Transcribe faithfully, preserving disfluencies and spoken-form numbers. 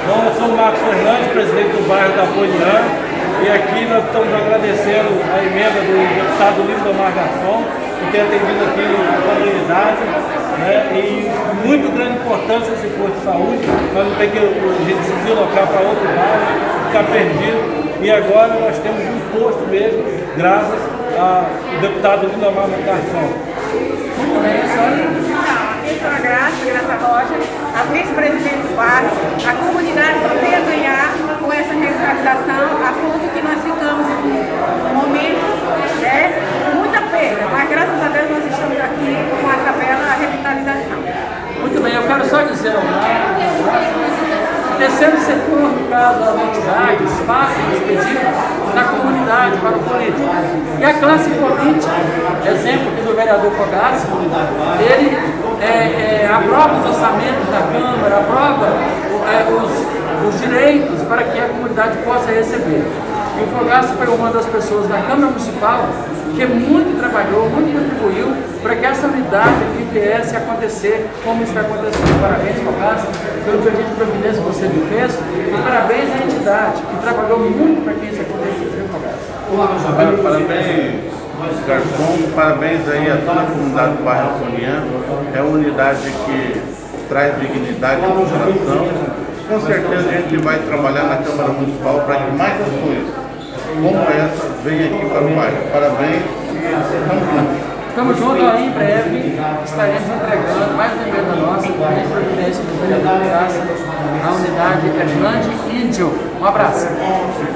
Bom, eu sou o Marcos Fernandes, presidente do bairro da Poliana, e aqui nós estamos agradecendo a emenda do deputado Lindomar Garçom, por ter atendido aqui a comunidade, né, e muito grande importância esse posto de saúde, nós não temos que a gente se deslocar para outro bairro, ficar perdido, e agora nós temos um posto mesmo, graças ao deputado Lindomar Garçom. Muito bem, senhora. Eu sou a Graça, Graça Rocha, a vice-presidente do bairro. A comunidade só tem a ganhar com essa revitalização, a ponto que nós ficamos em um momento, né, com muita perda, mas graças a Deus nós estamos aqui com essa bela revitalização. Muito bem, eu quero só dizer ao o terceiro setor, no caso das entidades, fazem os pedidos da comunidade para o político. E a classe política, exemplo aqui do vereador Fogaça, ele é, é, aprova os orçamentos da Câmara, aprova é, os, os direitos para que a comunidade possa receber. E o Fogaça foi uma das pessoas da Câmara Municipal que muito trabalhou, muito contribuiu para que essa unidade aqui viesse a acontecer como está acontecendo. Parabéns, Fogaça, pelo pedido de providência que você me fez, e parabéns à entidade que trabalhou muito para que isso acontecesse, viu, Fogaça? Parabéns, Garçom, parabéns aí a toda a comunidade do bairro Poliana. É uma unidade que traz dignidade à população. Com certeza a gente vai trabalhar na Câmara Municipal para que mais coisas como essa venha aqui para o bairro. Parabéns e estamos juntos. Estamos juntos, em breve estaremos entregando mais uma emenda nossa, com a providência do vereador Fogaça, a unidade Erlande Índio. Um abraço.